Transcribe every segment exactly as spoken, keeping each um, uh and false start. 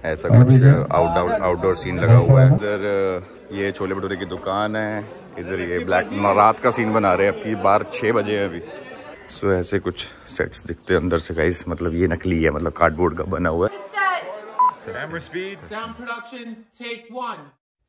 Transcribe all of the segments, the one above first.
ऐसा कुछ outdoor outdoor scene लगा हुआ है। इधर ये छोले भटूरे की दुकान है, इधर ये ब्लैक रात का सीन बना रहे हैं। अब की बार छः बजे हैं अभी। सो ऐसे कुछ सेट्स दिखते हैं अंदर से गाइस, मतलब ये नकली है, मतलब कार्डबोर्ड का बना हुआ है। Camera speed, sound production, take one.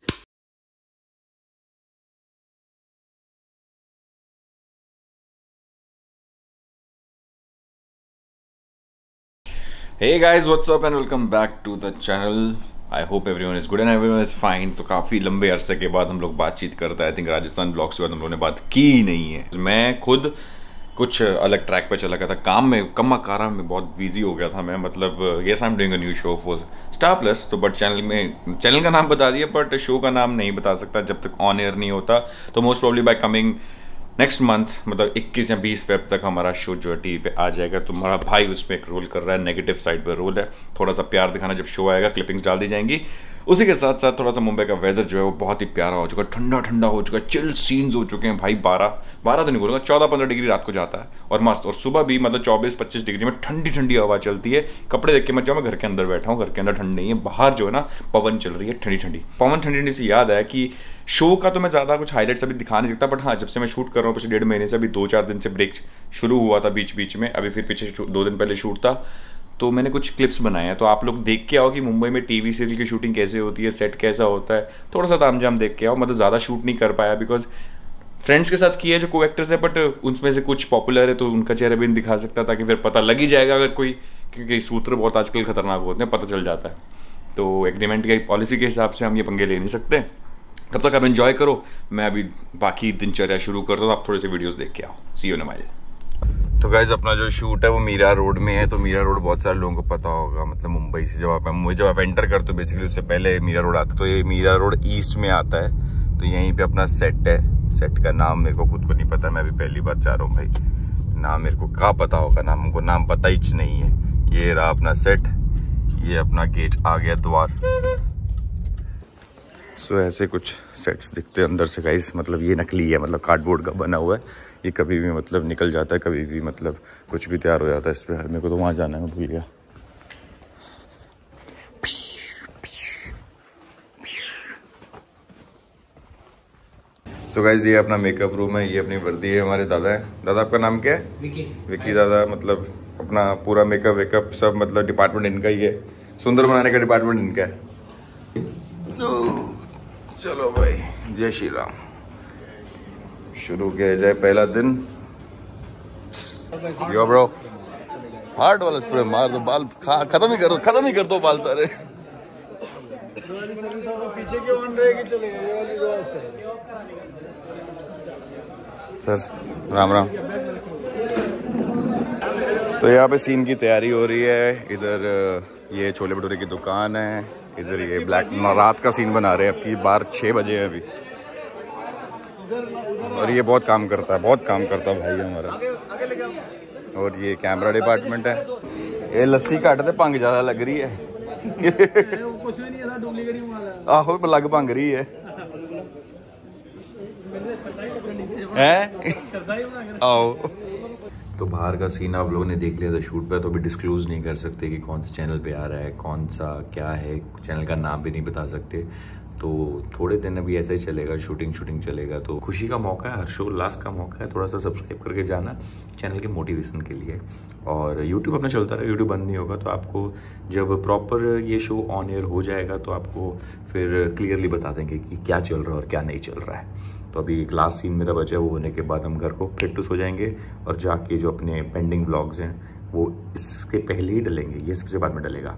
Hey guys, what's up and welcome back to the channel. I hope everyone is good and everyone is fine. So काफ़ी लंबे अरसे के बाद हम लोग बातचीत करते हैं। आई थिंक राजस्थान ब्लॉग्स के बाद हम लोगों ने बात की ही नहीं है। मैं खुद कुछ अलग ट्रैक पे चला गया था, काम में कम कारा में बहुत बिजी हो गया था मैं। मतलब yes I am doing a new show for Star Plus, तो बट चैनल में चैनल का नाम बता दिया बट शो का नाम नहीं बता सकता जब तक ऑन एयर नहीं होता। तो most probably by coming next month, मतलब इक्कीस या बीस फेब तक हमारा शो जो है टीवी पे आ जाएगा। तो हमारा भाई उसमें एक रोल कर रहा है, नेगेटिव साइड पे रोल है। थोड़ा सा प्यार दिखाना, जब शो आएगा क्लिपिंग्स डाल दी जाएंगी। उसी के साथ साथ थोड़ा सा मुंबई का वेदर जो है वो बहुत ही प्यारा हो चुका है, ठंडा ठंडा हो चुका है, चिल सीन्स हो चुके हैं भाई। बारह बारह तो नहीं बोलूँगा, चौदह पंद्रह डिग्री रात को जाता है और मस्त। और सुबह भी मतलब चौबीस पच्चीस डिग्री में ठंडी ठंडी हवा चलती है। कपड़े देख के मत जाओ, मैं घर के अंदर बैठा हूँ, घर के अंदर ठंड नहीं है, बाहर जो है ना पवन चल रही है ठंडी ठंडी पवन। ठंडी ठंडी से याद है कि शो का तो मैं ज़्यादा कुछ हाईलाइट्स अभी दिखा नहीं सकता, बट हाँ जब से मैं शूट कर रहा हूँ पिछले डेढ़ महीने से, अभी दो चार दिन से ब्रेक शुरू हुआ था बीच बीच में, अभी फिर पीछे दो दिन पहले शूट था, तो मैंने कुछ क्लिप्स बनाए हैं। तो आप लोग देख के आओ कि मुंबई में टीवी सीरियल की शूटिंग कैसे होती है, सेट कैसा होता है, थोड़ा सा तामझाम देख के आओ। मतलब ज़्यादा शूट नहीं कर पाया बिकॉज फ्रेंड्स के साथ किए जो को एक्टर्स है, बट उनमें से कुछ पॉपुलर है तो उनका चेहरा भी नहीं दिखा सकता, ताकि फिर पता लग ही जाएगा अगर कोई, क्योंकि सूत्र बहुत आजकल खतरनाक होते हैं, पता चल जाता है। तो एग्रीमेंट की पॉलिसी के हिसाब से हम ये पंगे ले नहीं सकते। तब तक आप एंजॉय करो, मैं अभी बाकी दिनचर्या शुरू करता हूँ, आप थोड़े से वीडियोस देख के आओ। See you in a while. तो गाइज अपना जो शूट है वो मीरा रोड में है। तो मीरा रोड बहुत सारे लोगों को पता होगा, मतलब मुंबई से जब आप मुंबई जब आप एंटर करते हो बेसिकली उससे पहले मीरा रोड आता है। तो ये मीरा रोड ईस्ट में आता है। तो यहीं पे अपना सेट है। सेट का नाम मेरे को खुद को नहीं पता, मैं अभी पहली बार जा रहा हूँ भाई। नाम मेरे को कहाँ पता होगा, नाम हमको नाम पता ही नहीं है। ये रहा अपना सेट, ये अपना गेट आ गया द्वार। सो so, ऐसे कुछ सेट्स दिखते हैं अंदर से गाइस, मतलब ये नकली है, मतलब कार्डबोर्ड का बना हुआ है। ये कभी भी मतलब निकल जाता है, कभी भी मतलब कुछ भी तैयार हो जाता है इस पर। मेरे को तो वहाँ जाना है, मैं भूल गया। सो so गाइस ये अपना मेकअप रूम है, ये अपनी वर्दी है, हमारे दादा है। दादा आपका नाम क्या है? विकी। विकी दादा, मतलब अपना पूरा मेकअप वेकअप सब मतलब डिपार्टमेंट इनका ही है। सुंदर बनाने का डिपार्टमेंट इनका है। चलो भाई, जय श्री राम। शुरू किया जाए पहला दिन। यो ब्रो, हार्ड वाला स्प्रे मार दो, बाल खत्म ही कर दो, खत्म ही कर दो बाल सारे। पीछे क्यों ऑन रहेगी, चलेगा सर। राम राम। तो यहाँ पे सीन की तैयारी हो रही है। इधर ये छोले भटूरे की दुकान है, इधर ये ब्लैक रात का सीन बना रहे हैं। अब की बार छः बजे हैं अभी। और ये बहुत काम करता है, बहुत काम करता है भाई हमारा। और ये कैमरा डिपार्टमेंट है। ये लस्सी काटते भंग ज़्यादा लग रही है। आहो लग भंग रही है, हैं? आओ। तो बाहर का सीन आप लोगों ने देख लिया था शूट पे, तो अभी डिस्क्लोज नहीं कर सकते कि कौन से चैनल पे आ रहा है, कौन सा क्या है, चैनल का नाम भी नहीं बता सकते। तो थोड़े दिन अभी ऐसा ही चलेगा, शूटिंग शूटिंग चलेगा। तो खुशी का मौका है, हर्षोल्लास का मौका है, थोड़ा सा सब्सक्राइब करके जाना चैनल के मोटिवेशन के लिए। और यूट्यूब अपना चलता रहे, यूट्यूब बंद नहीं होगा। तो आपको जब प्रॉपर ये शो ऑन एयर हो जाएगा तो आपको फिर क्लियरली बता देंगे कि क्या चल रहा है और क्या नहीं चल रहा है। तो अभी एक लास्ट सीन मेरा बचा, वो होने के बाद हम घर को फिट टूस हो जाएंगे और जाके जो अपने पेंडिंग व्लॉग्स हैं वो इसके पहले ही डलेंगे, ये सबसे बाद में डलेगा।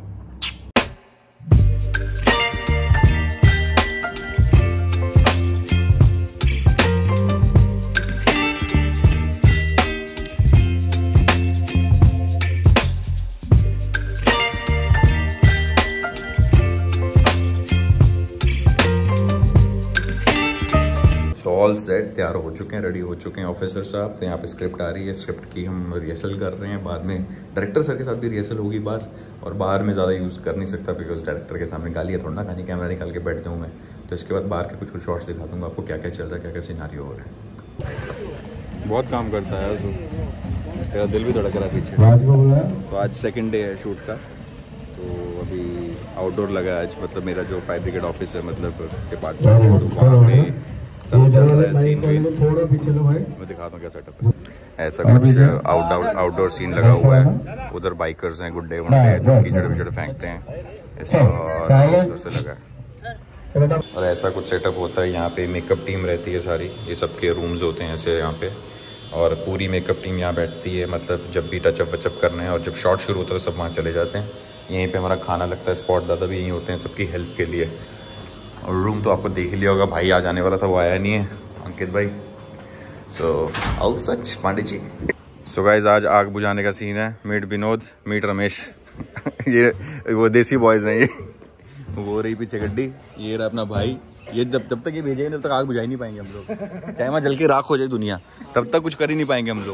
ऑल सेट तैयार हो चुके हैं, रेडी हो चुके हैं ऑफिसर साहब। तो यहाँ पे स्क्रिप्ट आ रही है, स्क्रिप्ट की हम रिहर्सल कर रहे हैं। बाद में डायरेक्टर सर के साथ भी रिहर्सल होगी बाहर। और बाहर में ज़्यादा यूज़ कर नहीं सकता बिकॉज डायरेक्टर के सामने गालियाँ थोड़ा ना खानी, कैमरा निकाल के बैठ जाऊँ मैं। तो इसके बाद बाहर के कुछ कुछ शॉट्स दिखा दूँगा आपको, क्या क्या चल रहा है, क्या क्या सिनारियो हो रहा है। बहुत काम करता है, तेरा दिल भी धड़क रहा है पीछे। तो आज सेकेंड डे है शूट का। तो अभी आउटडोर लगा आज, मतलब मेरा जो फायर ब्रिगेड ऑफिस है, मतलब डिपार्टमेंट, तो वहाँ पे सब चल रहा है सीन भी। मैं दिखाता हूँ क्या सेटअप है। ऐसा कुछ आउटडोर आउटडोर सीन लगा हुआ है। उधर बाइकर्स हैं, गुड्डे वुड्डे जो कीचड़ विचड़ फेंकते हैं, ऐसा, और उधर से लगा है। और ऐसा कुछ सेटअप होता है यहाँ पे। मेकअप टीम रहती है सारी, ये सबके रूम्स होते हैं ऐसे यहाँ पे, और पूरी मेकअप टीम यहाँ बैठती है। मतलब जब भी टचअप वचअप करना है और जब शॉट शुरू होता है तो सब वहाँ चले जाते हैं। यहीं पे हमारा खाना लगता है, स्पॉट दादा भी यहीं होते हैं सबकी हेल्प के लिए। और रूम तो आपको देख ही लिया होगा, भाई आ जाने वाला था, वो आया नहीं है, अंकित भाई। So all such Pandey ji. So guys आज आग बुझाने का सीन है। मीट विनोद, मीट रमेश ये वो देसी बॉयज़ हैं ये। वो रही पीछे गड्डी, ये रहा अपना भाई। ये जब जब तक ये भेजेंगे तब तक आग बुझा ही नहीं पाएंगे हम लोग। चाहे वहाँ जल के राख हो जाए दुनिया, तब तक कुछ कर ही नहीं पाएंगे हम लोग।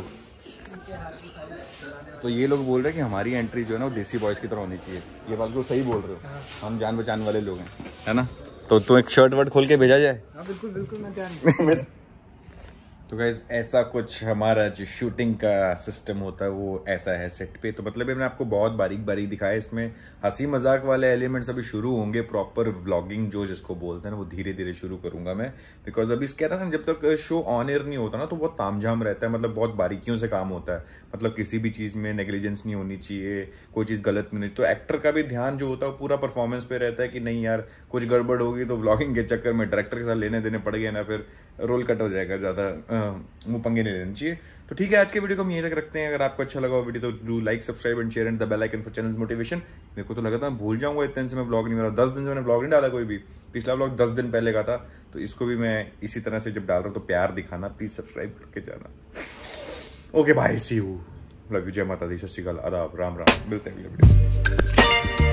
तो ये लोग बोल रहे हैं कि हमारी एंट्री जो है ना वो देसी बॉयज़ की तरह होनी चाहिए। ये बात को सही बोल रहे हो, हम जान बचाने वाले लोग हैं, है ना। तो तो एक शर्ट वर्ट खोल के भेजा जाए। बिल्कुल बिल्कुल मैं जान तो गाइज ऐसा कुछ हमारा जो शूटिंग का सिस्टम होता है वो ऐसा है सेट पे। तो मतलब मैंने आपको बहुत बारीक बारीक दिखाया। इसमें हंसी मजाक वाले एलिमेंट्स अभी शुरू होंगे, प्रॉपर व्लॉगिंग जो जिसको बोलते हैं ना वो धीरे धीरे शुरू करूंगा मैं। बिकॉज अभी क्या था ना, जब तक शो ऑन एयर नहीं होता ना तो बहुत तामझाम रहता है, मतलब बहुत बारीकियों से काम होता है। मतलब किसी भी चीज़ में नेग्लिजेंस नहीं होनी चाहिए, कोई चीज़ गलत नहीं। तो एक्टर का भी ध्यान जो होता है वो पूरा परफॉर्मेंस पे रहता है कि नहीं यार कुछ गड़बड़ होगी तो व्लॉगिंग के चक्कर में डायरेक्टर के साथ लेने देने पड़ गए ना, फिर रोल कट हो जाएगा, ज़्यादा मुँह पंगे नहीं लेने चाहिए। तो ठीक है, आज के वीडियो को हम यहीं तक रखते हैं। अगर आपको अच्छा लगा वीडियो तो do like, subscribe and share and the bell icon for channel motivation. मेरे को तो लगा था मैं भूल जाऊंगा इतने दिन से मैं ब्लॉग नहीं, मेरा दस दिन से मैंने ब्लॉग नहीं डाला कोई भी। पिछला ब्लॉग दस दिन पहले का था, तो इसको भी मैं इसी तरह से जब डाल रहा हूँ तो प्यार दिखाना, प्लीज सब्सक्राइब करके जाना। Okay bye, see you, love you, जय माता दी, सत श्री अकाल, आदाब, राम राम, मिलते हैं अगले वीडियो।